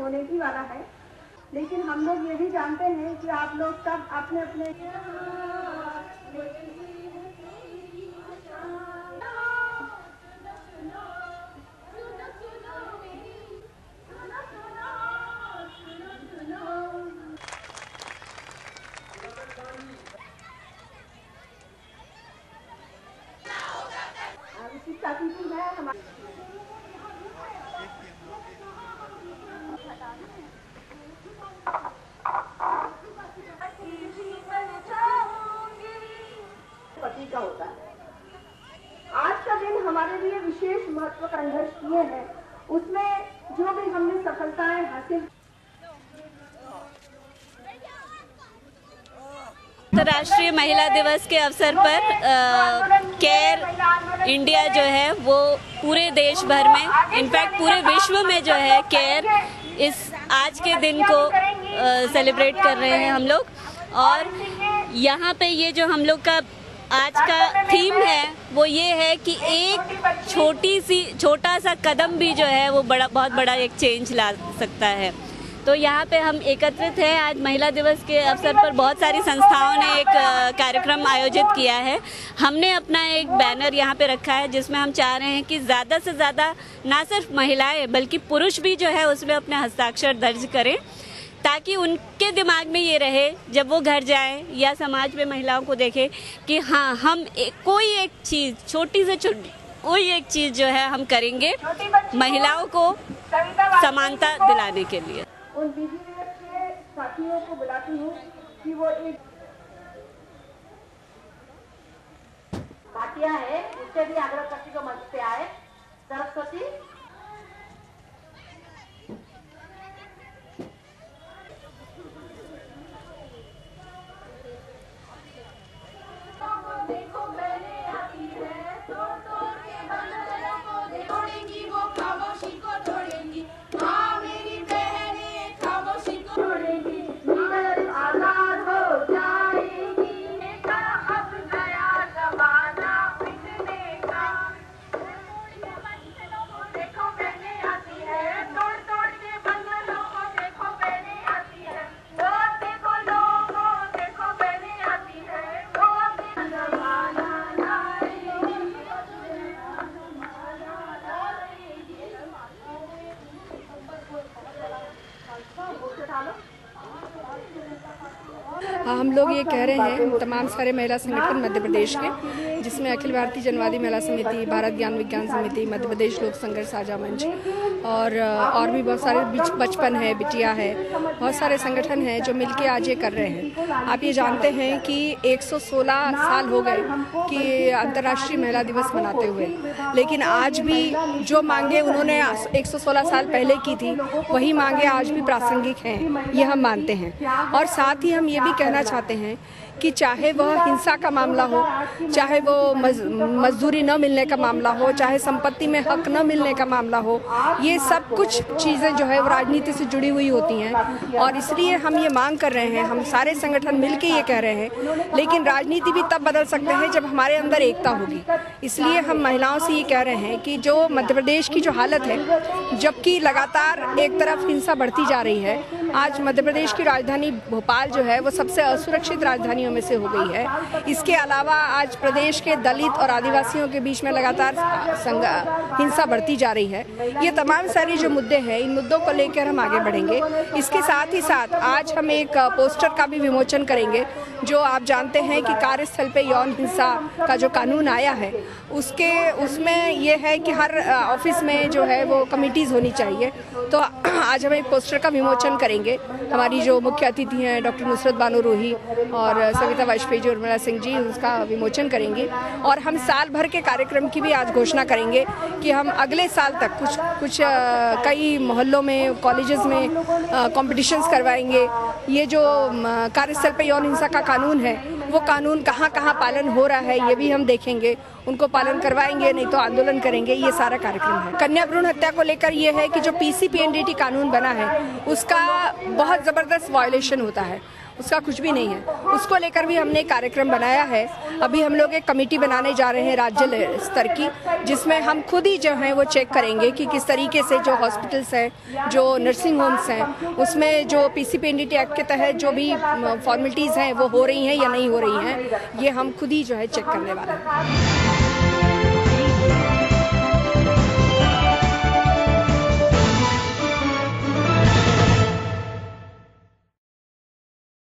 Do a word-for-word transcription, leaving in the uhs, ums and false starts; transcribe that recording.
होने ही वाला है। लेकिन हम लोग ये भी जानते हैं कि आप लोग सब अपने अपने है हमारे पति का होता है। आज का दिन हमारे लिए विशेष महत्व का संघर्ष किए हैं, उसमें जो भी हमने सफलताएं हासिल। अंतर्राष्ट्रीय महिला दिवस के अवसर पर आ, केयर इंडिया जो है वो पूरे देश भर में, इनफैक्ट पूरे विश्व में जो है केयर इस आज के दिन को सेलिब्रेट कर रहे हैं हम लोग। और यहाँ पे ये जो हम लोग का आज का थीम है वो ये है कि एक छोटी सी छोटा सा कदम भी जो है वो बड़ा बहुत बड़ा एक चेंज ला सकता है। तो यहाँ पे हम एकत्रित हैं आज महिला दिवस के अवसर पर। बहुत सारी संस्थाओं ने एक कार्यक्रम आयोजित किया है। हमने अपना एक बैनर यहाँ पे रखा है जिसमें हम चाह रहे हैं कि ज़्यादा से ज़्यादा ना सिर्फ महिलाएं बल्कि पुरुष भी जो है उसमें अपने हस्ताक्षर दर्ज करें, ताकि उनके दिमाग में ये रहे जब वो घर जाएं या समाज में महिलाओं को देखें कि हाँ हम एक, कोई एक चीज़ छोटी से छोटी कोई एक चीज़ जो है हम करेंगे महिलाओं को समानता दिलाने के लिए। उन दीदी के साथियों को बुलाती हूँ कि वो एक भाटिया है उससे भी आग्रह करती को मंच पे आए। सरस्वती देखो मैंने आती है तो तोड़ के बंधनों को तोड़ेंगी, वो खामोशी को तोड़ेंगी। हाँ मेरी बहनें खामोशी को तोड़ेंगी, आजाद हो जाएगी। अब नया जमाना पिटने का, देखो मैंने आती है तोड़ तोड़ के बंधनों को, देखो मैंने आती है तो देखो लोगों, देखो मैंने आती है तो जमाना हाँ, हम लोग ये कह रहे हैं तमाम सारे महिला संगठन मध्य प्रदेश के, जिसमें अखिल भारतीय जनवादी महिला समिति, भारत ज्ञान विज्ञान समिति, मध्य प्रदेश लोक संघर्ष साझा मंच और और भी बहुत सारे बचपन है, बिटिया है, बहुत सारे संगठन हैं जो मिलके आज ये कर रहे हैं। आप ये जानते हैं कि एक सौ सोलह साल हो गए कि अंतर्राष्ट्रीय महिला दिवस मनाते हुए, लेकिन आज भी जो मांगे उन्होंने एक सौ सोलह साल पहले की थी वही मांगे आज भी प्रासंगिक हैं, ये हम मानते हैं। और साथ ही हम ये भी कहना चाहते हैं कि चाहे वह हिंसा का मामला हो, चाहे वो मज, मजदूरी न मिलने का मामला हो, चाहे संपत्ति में हक न मिलने का मामला हो, ये सब कुछ चीज़ें जो है वो राजनीति से जुड़ी हुई होती हैं। और इसलिए हम ये मांग कर रहे हैं, हम सारे संगठन मिलके ये कह रहे हैं, लेकिन राजनीति भी तब बदल सकते हैं जब हमारे अंदर एकता होगी। इसलिए हम महिलाओं से ये कह रहे हैं कि जो मध्य प्रदेश की जो हालत है, जबकि लगातार एक तरफ हिंसा बढ़ती जा रही है, आज मध्य प्रदेश की राजधानी भोपाल जो है वो सबसे असुरक्षित राजधानियों में से हो गई है। इसके अलावा आज प्रदेश के दलित और आदिवासियों के बीच में लगातार हिंसा बढ़ती जा रही है। ये तमाम सारे जो मुद्दे हैं, इन मुद्दों को लेकर हम आगे बढ़ेंगे। इसके साथ ही साथ आज हम एक पोस्टर का भी विमोचन करेंगे। जो आप जानते हैं कि कार्यस्थल पे यौन हिंसा का जो कानून आया है, उसके उसमें ये है कि हर ऑफिस में जो है वो कमिटीज़ होनी चाहिए। तो आज हम एक पोस्टर का विमोचन करेंगे। हमारी जो मुख्य अतिथि हैं डॉक्टर नुसरत बानो रूही और सविता वाजपेयी जी, उर्मिला सिंह जी, उसका विमोचन करेंगे। और हम साल भर के कार्यक्रम की भी आज घोषणा करेंगे कि हम अगले साल तक कुछ कुछ कई मोहल्लों में, कॉलेजेस में कॉम्पिटिशन्स करवाएंगे। ये जो कार्यस्थल पे यौन हिंसा का कानून है, वो कानून कहाँ कहाँ पालन हो रहा है ये भी हम देखेंगे, उनको पालन करवाएंगे, नहीं तो आंदोलन करेंगे। ये सारा कार्यक्रम है। कन्या भ्रूण हत्या को लेकर ये है कि जो पीसी पीएनडीटी कानून बना है उसका बहुत ज़बरदस्त वायलेशन होता है। उसका कुछ भी नहीं है। उसको लेकर भी हमने कार्यक्रम बनाया है। अभी हम लोग एक कमेटी बनाने जा रहे हैं राज्य स्तर की, जिसमें हम खुद ही जो है वो चेक करेंगे कि किस तरीके से जो हॉस्पिटल्स हैं, जो नर्सिंग होम्स हैं, उसमें जो पीसीपीएनडीटी एक्ट के तहत जो भी फॉर्मेलिटीज़ हैं वो हो रही हैं या नहीं हो रही हैं, ये हम खुद ही जो है चेक करने वाले हैं।